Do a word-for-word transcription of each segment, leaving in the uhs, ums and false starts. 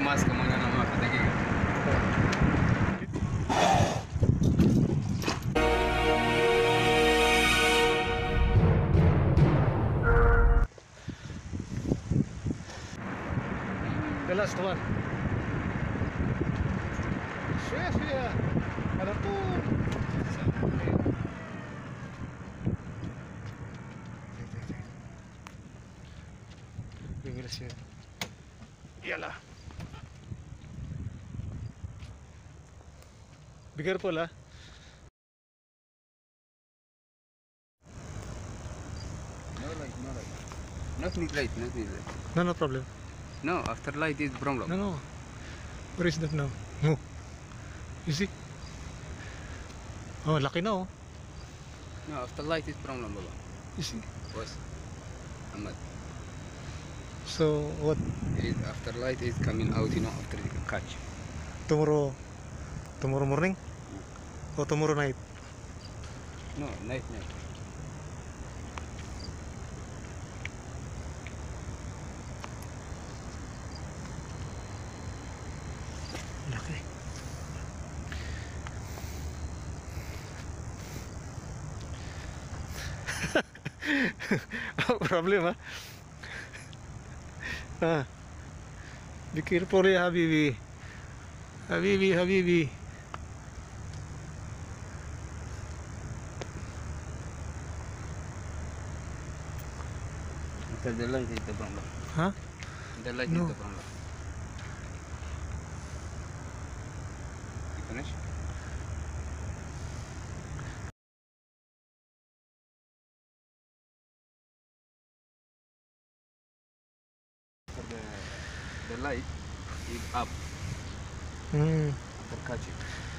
más como una nomás, دقيقة. The last one. شوية شوية على طول. بيقول شيء. يلا. Be careful, ah. No light, no light. Not need light, not need light. No, no problem. No, after light is problem. No, no. Where is that now? Oh. You see? Oh, laki na oh. No, after light is problem, Baba. You see? Boss. Ahmad. So, what? It is after light is coming out, you know, after you catch. Tomorrow, tomorrow morning? Or tomorrow night? No, night, night. Laki. Problem, ah. Ah. Be careful, ya, Habibi. Habibi, Habibi. After the light is the problem. Huh? The light No. is the problem. You finish? After the, the light is up Hmm. after catching.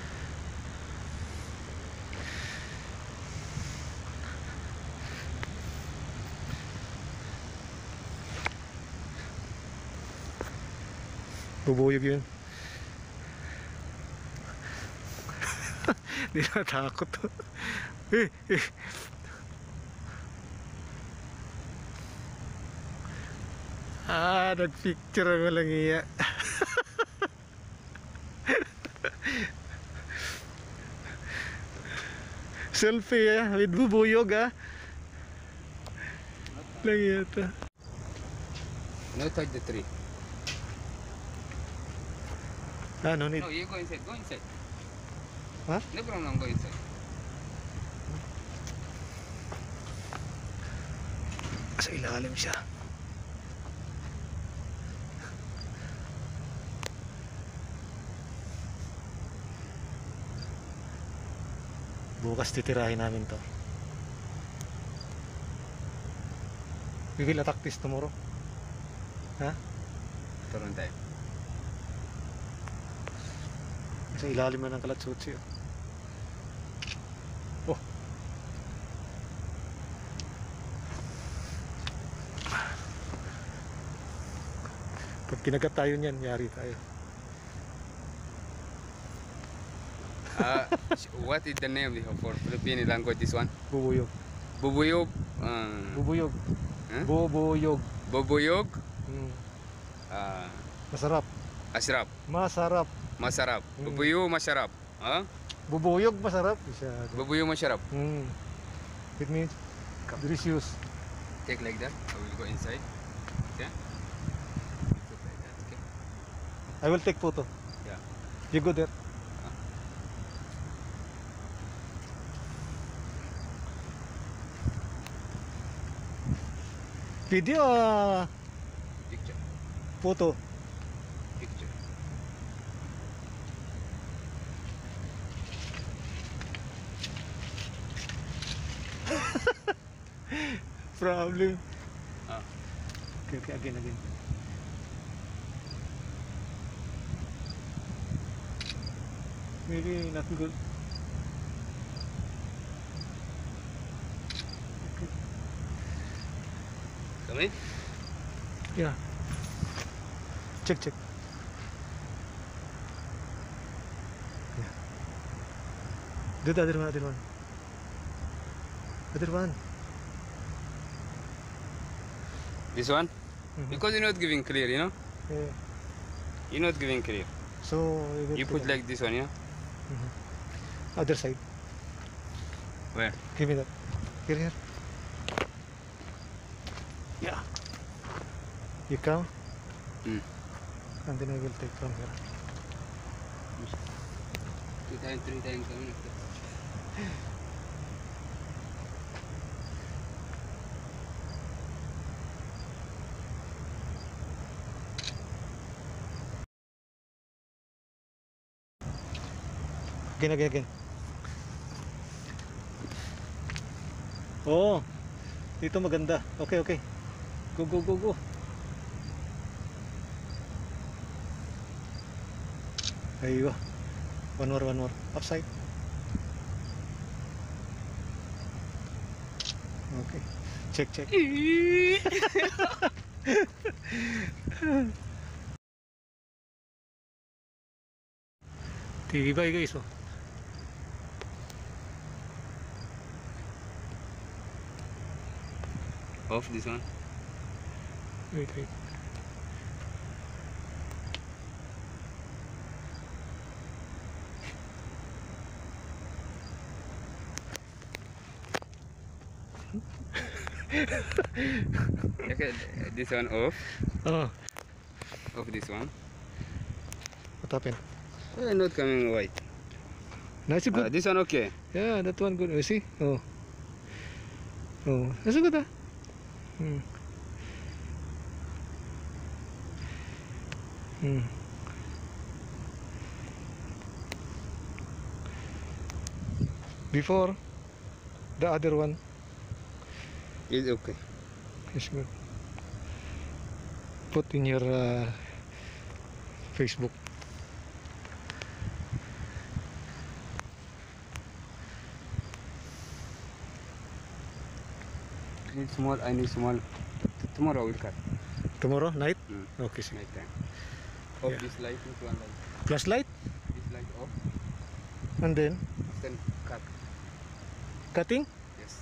Bubuyog yun. Di natakot to. Eh, eh. Ah, nagpicture ang walang iya. Selfie ah, with bubuyog ah. Lang iya to. No touch the tree. Ah, no need. No, you go inside. Go inside. Huh? No problem. Go inside. Sa ilalim siya. Bukas titirahin namin to. We will attack this tomorrow. Ha? Turn time. Sa ilalim na ng kalatsutsi. Oh. Pag kinagat tayo niyan, yari tayo. Uh, what is the name for Filipino language? This one? Bubuyog. Bubuyog. Uh, Bubuyog. huh? Bubuyog. Bubuyog. Hmm. Uh, Masarap. ashrap. Masarap. Masarap. Hmm. Bubuyog masarap. Huh? Bubuyog masarap. Masyado. Bubuyog masarap. Hmm. It means delicious. Take like that. I will go inside. Okay. Put like that. Okay. I will take photo. Yeah. You go there. Video ah, Picture. photo. Picture. Problem. Ah. Okay, okay, again, again. Maybe not good. Come in. Yeah. Check, check. Yeah. Do the other one, other one. Other one. This one? Mhm. Because you're not giving clear, you know? Yeah. You're not giving clear. So we will You take put a- like this one, yeah? Mhm. Other side. Where? Give me that. Here, here. Yeah. You count, Mm. and then I will take from here. Two times, three times. How many? Again, again, again. Oh, dito maganda. Okay, okay. Go, go, go, go. Ayun. One more, one more. Upside. Okay. Check, check. Tibay guys, oh. Off this one. Wait, wait. Okay, this one off. Oh, Off this one. what happened? Eh, not coming white. Nice, Uh, good. this one okay. Yeah, that one good. You see? Oh. Oh, that's good, ah. Hmm. Hmm. Before, the other one It's okay. is good. Put in your uh, Facebook. I need small. I need small. T- Tomorrow I will cut. Tomorrow night? Mm. Okay, see. Night time. Off Yeah. this light. This one light. Flashlight? This light off. And then, Then cut. cutting? Yes.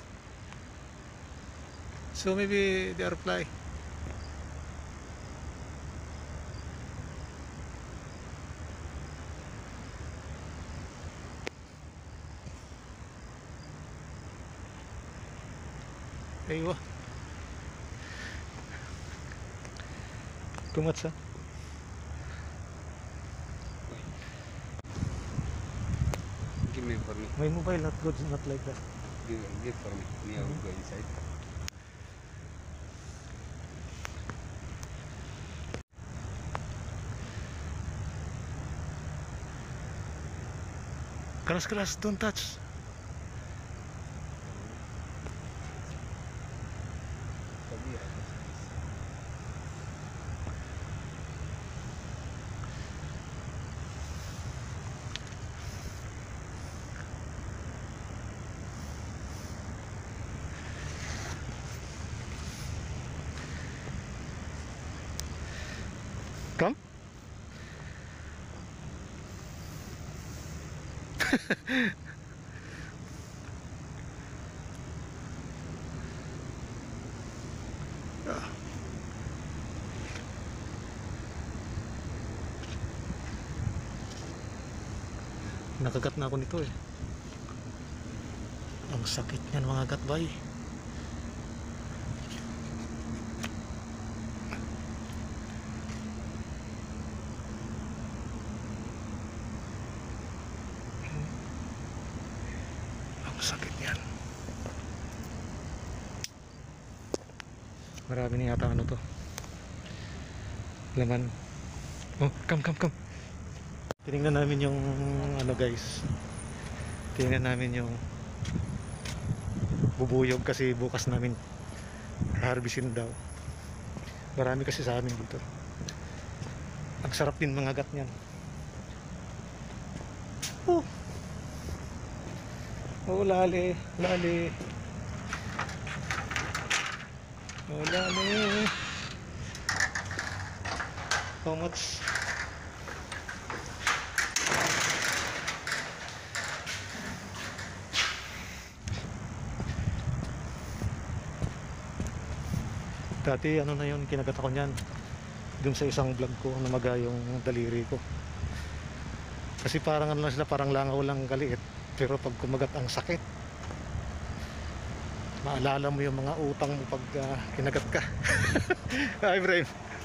So maybe they are fly. Aywa. Too much, huh? Give me for me. My mobile not good, not like that. Give, give for me. Me, I will go inside. Keras keras, don't touch. Come. Nakagat na ako nito eh. Ang sakit niyan mga gatbay. Ang sakit niyan. Marami na yata ano to. Laman. Oh, come come come. Tinignan namin yung ano guys. Tinignan namin yung bubuyog kasi bukas namin harvestin daw. Marami kasi sa amin dito. Ang sarap din mga gat niyan. Oh. Oh, lali, lali. Oh, lali. How much? Dati ano na yun, kinagat ako niyan. dun sa isang vlog ko, namaga yung daliri ko. Kasi parang ano lang sila, parang langaw lang kaliit. Pero pag kumagat ang sakit, maalala mo yung mga utang mo pag uh, kinagat ka. Hi, Ibrahim.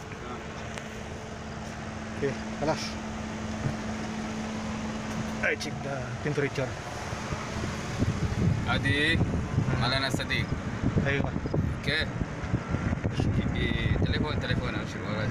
Okay, kalas. I check the temperature. هذه معلنا صديق. Ayun. اوكي تليفون تليفون ابشر والله.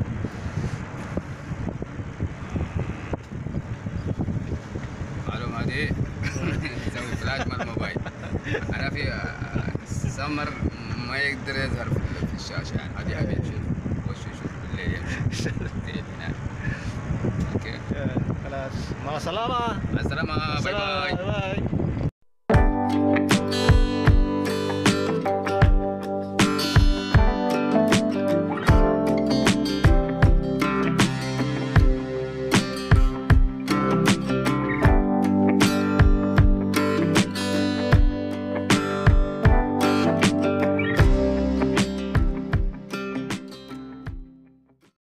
معلومة هذه تسوي فلاش مال الموبايل. انا في سمر ما يقدر يظهر في الشاشة يعني هذه ابي اشوف وش يشوف بالليل يمشي زين هناك. اوكي Kalas. Mga salama. مع السلامة باي باي. Bye.